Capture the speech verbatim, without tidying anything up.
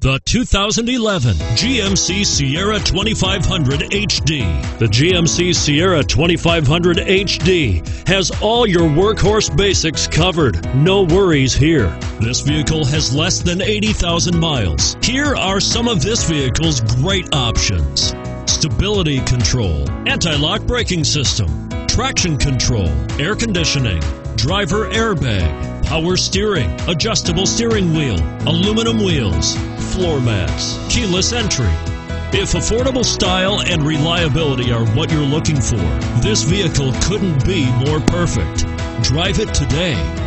The two thousand eleven G M C Sierra twenty-five hundred H D. The G M C Sierra twenty-five hundred H D has all your workhorse basics covered. No worries here. This vehicle has less than eighty thousand miles. Here are some of this vehicle's great options: stability control, anti-lock braking system, traction control, air conditioning, driver airbag, power steering, adjustable steering wheel, aluminum wheels, floor mats, keyless entry. If affordable style and reliability are what you're looking for, this vehicle couldn't be more perfect. Drive it today.